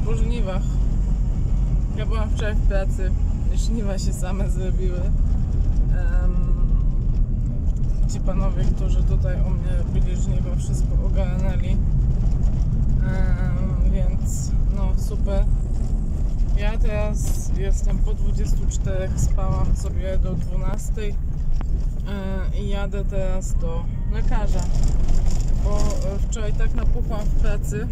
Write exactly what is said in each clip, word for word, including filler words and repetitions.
po żniwach. Ja byłam wczoraj w pracy, żniwa się same zrobiły. Um, ci panowie, którzy tutaj u mnie byli żniwa, wszystko ogarnęli. Um, więc no super. Ja teraz jestem po dwudziestu czterech, spałam sobie do dwunastej yy, i jadę teraz do lekarza, bo wczoraj tak napuchłam w pracy,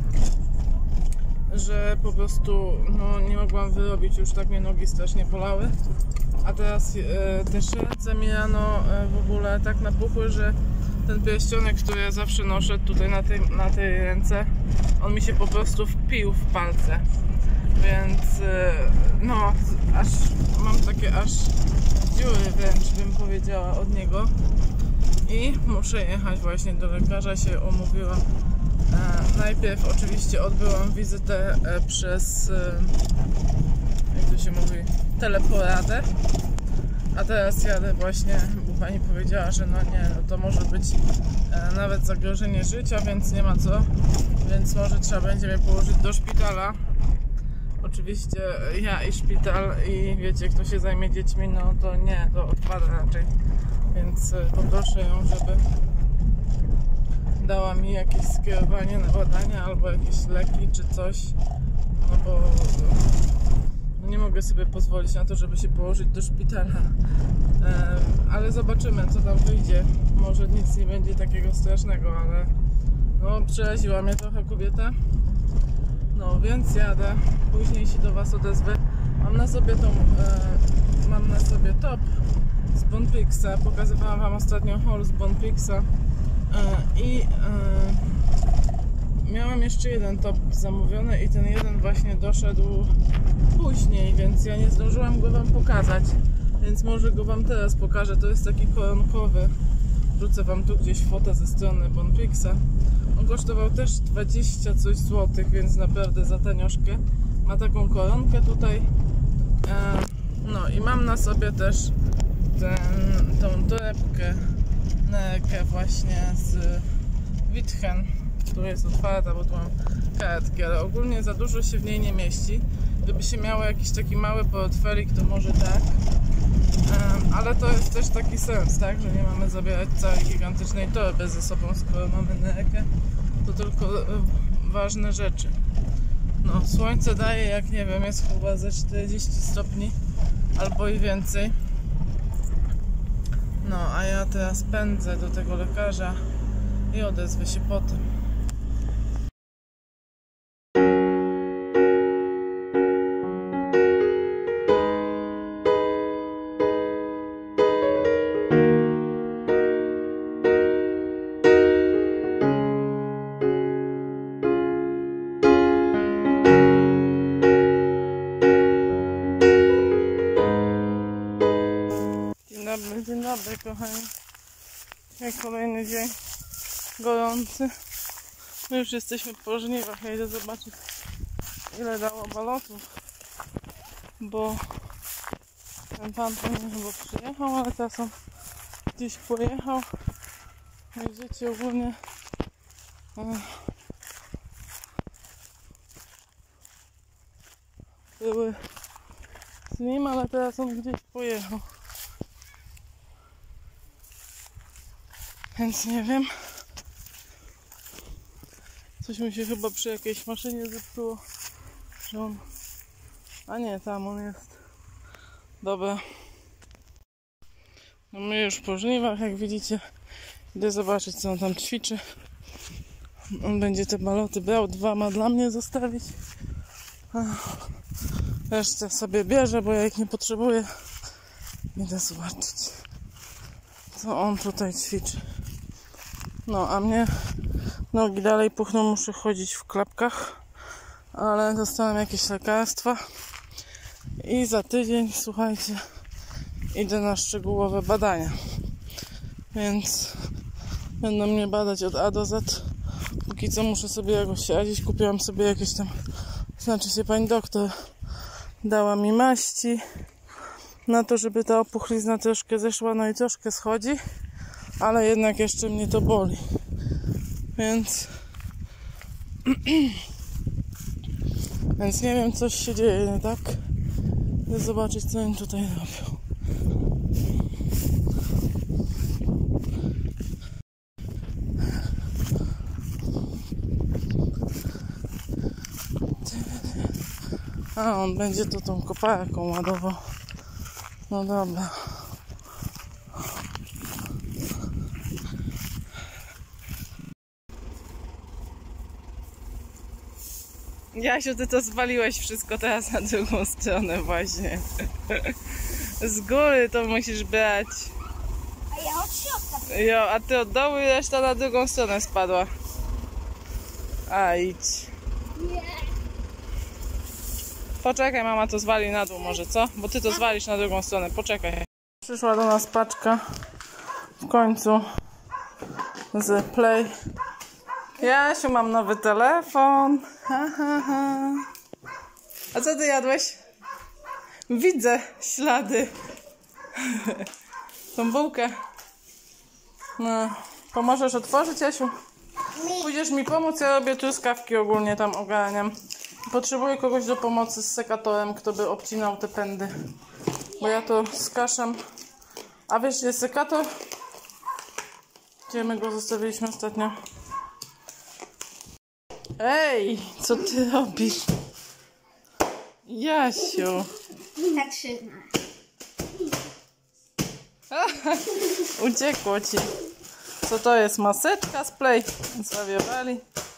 że po prostu no, nie mogłam wyrobić, już tak mnie nogi strasznie bolały, a teraz yy, też ręce mi rano yy, w ogóle tak napuchły, że ten pierścionek, który ja zawsze noszę tutaj na tej, na tej ręce, on mi się po prostu wpił w palce. Więc no, aż mam takie aż dziury wręcz, bym powiedziała, od niego. I muszę jechać właśnie do lekarza, się umówiłam. E, najpierw oczywiście odbyłam wizytę e, przez, e, jak to się mówi, teleporadę. A teraz jadę właśnie, bo pani powiedziała, że no nie, no to może być e, nawet zagrożenie życia, więc nie ma co. Więc może trzeba będzie mnie położyć do szpitala. Oczywiście ja i szpital i wiecie, kto się zajmie dziećmi, no to nie, to odpada raczej. Więc poproszę ją, żeby dała mi jakieś skierowanie na badania albo jakieś leki czy coś. No bo no nie mogę sobie pozwolić na to, żeby się położyć do szpitala. E, ale zobaczymy, co tam wyjdzie. Może nic nie będzie takiego strasznego, ale no przeraziła mnie trochę kobieta. No więc jadę, później się do Was odezwę. Mam na sobie tą, e, mam na sobie top z Bonfixa. Pokazywałam Wam ostatnio haul z Bonfixa e, i e, miałam jeszcze jeden top zamówiony i ten jeden właśnie doszedł później, więc ja nie zdążyłam go Wam pokazać, więc może go Wam teraz pokażę. To jest taki koronkowy. Wrzucę Wam tu gdzieś fotę ze strony Bonfixa. On kosztował też dwadzieścia coś złotych, więc naprawdę za tanioszkę. Ma taką koronkę tutaj. E, no i mam na sobie też ten, tą torebkę, nerkę właśnie z Witchen, która jest otwarta, bo tu mam kartki, ale ogólnie za dużo się w niej nie mieści. Gdyby się miało jakiś taki mały portfelik, to może tak. E, ale to jest też taki sens, tak, że nie mamy zabierać całej gigantycznej torby ze sobą, skoro mamy nerkę. To tylko e, ważne rzeczy. No, słońce daje, jak nie wiem, jest chyba ze czterdzieści stopni albo i więcej. No, a ja teraz pędzę do tego lekarza i odezwę się potem. Dzień dobry, kochani. Jak kolejny dzień gorący. My już jesteśmy po żniwach. Ja idę zobaczyć, ile dało balotów, bo ten pan to nie chyba przyjechał, ale teraz on gdzieś pojechał. Widzicie, ogólnie były z nim, ale teraz on gdzieś pojechał. Więc nie wiem. Coś mi się chyba przy jakiejś maszynie zepsuło. Że on... A nie, tam on jest. Dobra. No my już po żniwach, jak widzicie. Idę zobaczyć, co on tam ćwiczy. On będzie te baloty brał. Dwa ma dla mnie zostawić. Resztę sobie bierze, bo ja ich nie potrzebuję. Idę zobaczyć, co on tutaj ćwiczy. No, a mnie nogi dalej puchną, muszę chodzić w klapkach, ale dostałem jakieś lekarstwa i za tydzień, słuchajcie, idę na szczegółowe badania, więc będą mnie badać od A do Z. Póki co muszę sobie jakoś radzić. Kupiłam sobie jakieś tam, znaczy się pani doktor dała mi maści na to, żeby ta opuchlizna troszkę zeszła, no i troszkę schodzi, ale jednak jeszcze mnie to boli, więc Więc nie wiem, coś się dzieje, nie tak? Chcę zobaczyć, co oni tutaj robią. A, on będzie to tą koparką ładował. No dobra. Jasiu, ty to zwaliłeś wszystko teraz na drugą stronę właśnie. Z góry to musisz brać. A ja od środka. Jo, a ty od dołu i reszta na drugą stronę spadła. A, idź. Nie. Poczekaj, mama to zwali na dół może, co? Bo ty to zwalisz na drugą stronę, poczekaj. Przyszła do nas paczka w końcu z Play. Jasiu, mam nowy telefon. Ha, ha, ha. A co ty jadłeś? Widzę ślady. Tą bułkę. No, pomożesz otworzyć, Jasiu? Pójdziesz mi pomóc, ja robię truskawki ogólnie tam ogarniam. Potrzebuję kogoś do pomocy z sekatorem, kto by obcinał te pędy. Bo ja to skaszam. A wiesz, gdzie jest sekator? Gdzie my go zostawiliśmy ostatnio? Ej, co ty robisz? Jasiu. Tak szybko. Uciekło ci. Co to jest? Maseczka z Play? Zwawiowali.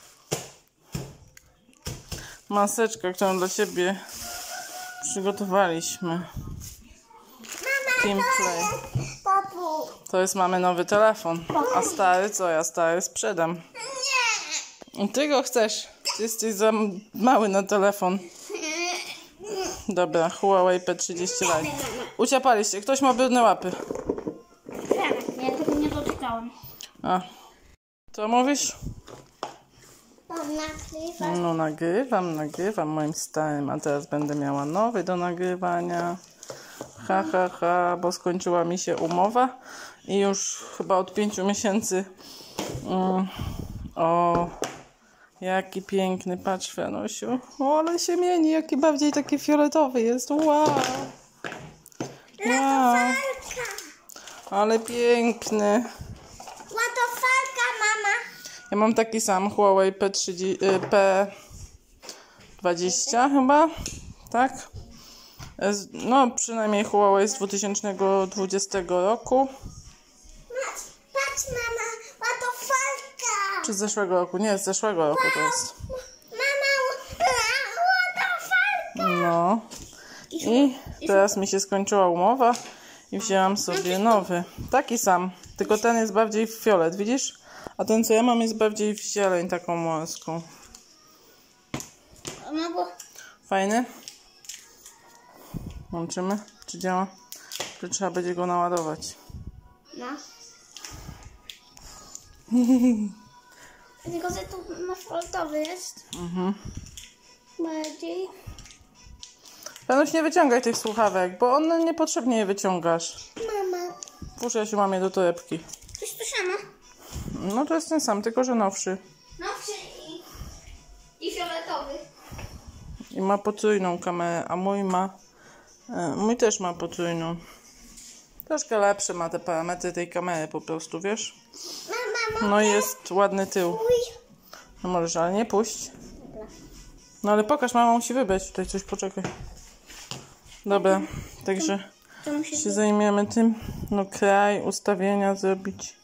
Maseczka, którą dla ciebie przygotowaliśmy. Team Play. Papu. To jest, mamy nowy telefon. A stary co? Ja stary sprzedam. Nie. Ty go chcesz. Ty jesteś za mały na telefon. Dobra, Huawei P trzydzieści Lite. Uciapaliście. Ktoś ma brudne łapy. Tak, ja tego nie dotykałem. A. Co mówisz? Mam nagrywać. No nagrywam, nagrywam moim starym. A teraz będę miała nowy do nagrywania. Ha, ha, ha, bo skończyła mi się umowa. I już chyba od pięciu miesięcy um, o... Jaki piękny, patrz Fenusiu. O, ale się mieni, jaki bardziej taki fioletowy jest. Wow. Wow. Ale piękny. Łatofalka, mama. Ja mam taki sam Huawei P trzydzieści, P dwadzieścia chyba. Tak? No przynajmniej Huawei z dwa tysiące dwudziestego roku. Patrz, mama, łatofalka. Czy z zeszłego roku? Nie, z zeszłego roku to jest. Mama, łatofalka. No. I teraz mi się skończyła umowa i wzięłam sobie nowy. Taki sam, tylko ten jest bardziej w fiolet, widzisz? A ten co ja mam jest bardziej w zieleń, taką morską. No bo... Fajny? Łączymy? Czy działa? Czy trzeba będzie go naładować? No. Tylko, że tu asfaltowy jest. Mhm. Bardziej. Panuś, nie wyciągaj tych słuchawek, bo one niepotrzebnie je wyciągasz. Mama. Puszczę, ja się mam je do torebki. To jest to samo. No to jest ten sam, tylko że nowszy. Nowszy i, i fioletowy. I ma potrójną kamerę, a mój ma... E, mój też ma potrójną. Troszkę lepsze ma te parametry tej kamery po prostu, wiesz? Mama, No i jest ładny tył. No możesz, ale nie puść. No ale pokaż, mama musi wybrać tutaj coś, poczekaj. Dobra, także to musi się zajmiemy tym. No kraj, ustawienia zrobić.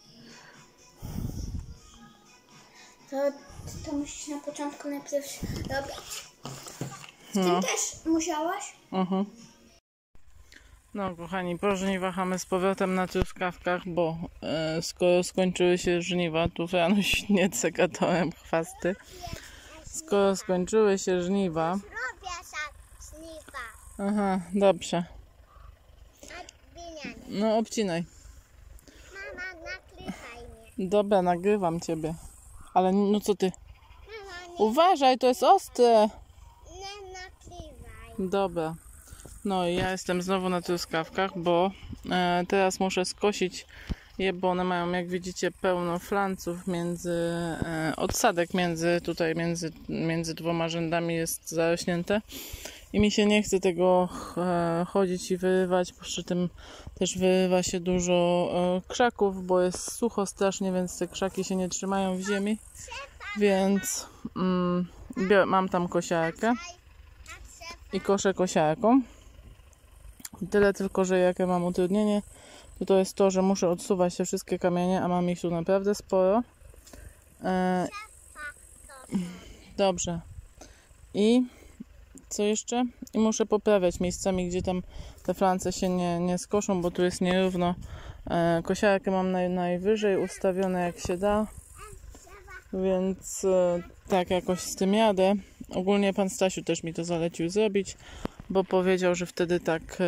To, to musisz na początku najpierw robić. Z No. tym też musiałaś? Mhm. No kochani, po żniwach mamy z powrotem na truskawkach, bo e, skoro skończyły się żniwa, tu Franuś nie sekatorem chwasty. Skoro skończyły się żniwa... Robię żniwa. Aha, dobrze. No obcinaj. Mama, nakrywaj mnie. Dobra, nagrywam ciebie. Ale no co ty? Mama, nie, Uważaj, to jest ostre. nie nakrywaj. Dobra. No i ja jestem znowu na truskawkach, bo e, teraz muszę skosić je, bo one mają, jak widzicie, pełno flanców między, e, odsadek między, tutaj między, między dwoma rzędami jest zarośnięte i mi się nie chce tego e, chodzić i wyrywać, przy tym też wyrywa się dużo e, krzaków, bo jest sucho strasznie, więc te krzaki się nie trzymają w ziemi, więc mm, biorę, mam tam kosiarkę i koszę kosiarką. Tyle tylko, że jakie mam utrudnienie, to to jest to, że muszę odsuwać te wszystkie kamienie, a mam ich tu naprawdę sporo. E, dobrze. I co jeszcze? I muszę poprawiać miejscami, gdzie tam te flance się nie, nie skoszą, bo tu jest nierówno. E, kosiarkę mam naj, najwyżej ustawione jak się da, więc e, tak jakoś z tym jadę. Ogólnie pan Stasiu też mi to zalecił zrobić, bo powiedział, że wtedy tak e,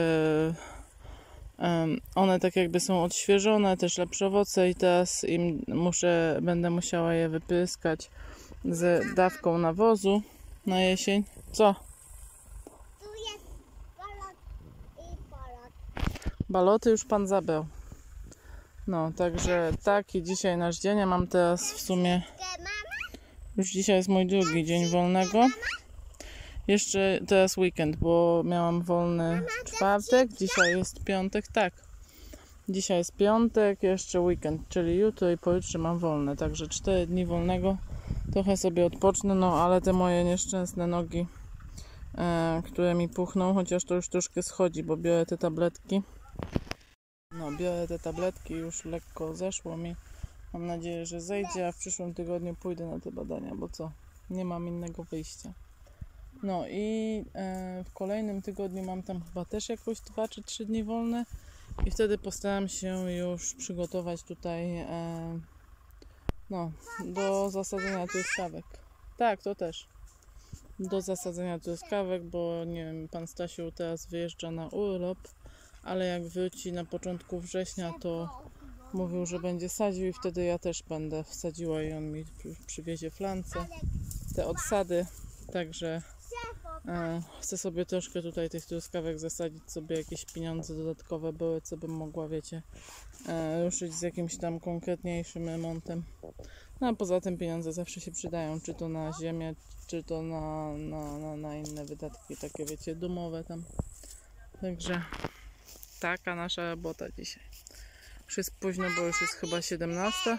e, one tak jakby są odświeżone, też lepsze owoce i teraz im muszę, będę musiała je wypryskać z dawką nawozu na jesień. Co? Tu jest polot i polot. Baloty już pan zabrał. No, także taki dzisiaj nasz dzień. Ja mam teraz w sumie, już dzisiaj jest mój drugi dzień wolnego. Jeszcze teraz weekend, bo miałam wolny czwartek, dzisiaj jest piątek, tak. Dzisiaj jest piątek, jeszcze weekend, czyli jutro i pojutrze mam wolne, także cztery dni wolnego. Trochę sobie odpocznę, no ale te moje nieszczęsne nogi, e, które mi puchną, chociaż to już troszkę schodzi, bo biorę te tabletki. No, biorę te tabletki, już lekko zeszło mi. Mam nadzieję, że zejdzie, a w przyszłym tygodniu pójdę na te badania, bo co? Nie mam innego wyjścia. No i e, w kolejnym tygodniu mam tam chyba też jakoś dwa czy trzy dni wolne i wtedy postaram się już przygotować tutaj e, no, do zasadzenia truskawek. Tak, to też. Do zasadzenia truskawek, bo nie wiem, pan Stasiu teraz wyjeżdża na urlop, ale jak wróci na początku września, to mówił, że będzie sadził i wtedy ja też będę wsadziła i on mi przywiezie flance, te odsady, także e, chcę sobie troszkę tutaj tych truskawek zasadzić, sobie jakieś pieniądze dodatkowe były, co bym mogła, wiecie, e, ruszyć z jakimś tam konkretniejszym remontem. No a poza tym pieniądze zawsze się przydają, czy to na ziemię, czy to na, na, na, na inne wydatki, takie wiecie, domowe tam. Także taka nasza robota dzisiaj. Już jest późno, bo już jest chyba siedemnasta,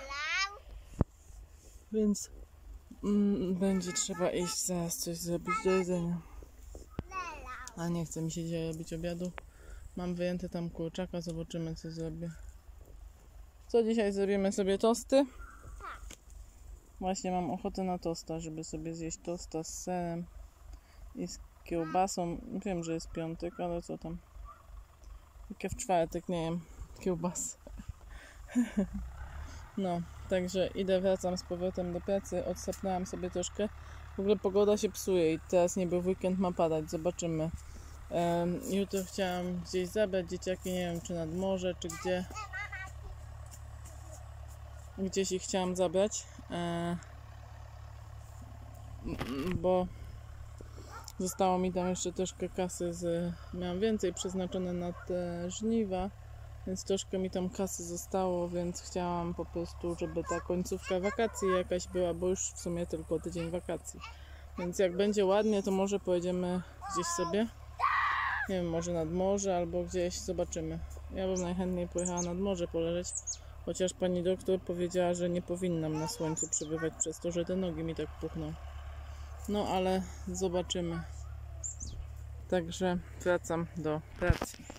więc mm, będzie trzeba iść zaraz coś zrobić do jedzenia. A nie chce mi się dzisiaj robić obiadu. Mam wyjęte tam kurczaka, zobaczymy co zrobię. Co dzisiaj zrobimy sobie tosty? Właśnie mam ochotę na tosta, żeby sobie zjeść tosta z serem i z kiełbasą. Wiem, że jest piątek, ale co tam? Jak ja w czwartek nie jem kiełbas. No, także idę, wracam z powrotem do pracy. Odsapnęłam sobie troszkę. W ogóle pogoda się psuje i teraz niby w weekend ma padać. Zobaczymy. Um, jutro chciałam gdzieś zabrać dzieciaki, nie wiem czy nad morze, czy gdzie. Gdzieś ich chciałam zabrać. E, bo zostało mi tam jeszcze troszkę kasy z... Miałam więcej przeznaczone na te żniwa, więc troszkę mi tam kasy zostało, więc chciałam po prostu, żeby ta końcówka wakacji jakaś była, bo już w sumie tylko tydzień wakacji. Więc jak będzie ładnie, to może pojedziemy gdzieś sobie, nie wiem, może nad morze albo gdzieś, zobaczymy. Ja bym najchętniej pojechała nad morze poleżeć, chociaż pani doktor powiedziała, że nie powinnam na słońcu przebywać przez to, że te nogi mi tak puchną. No ale zobaczymy. Także wracam do pracy.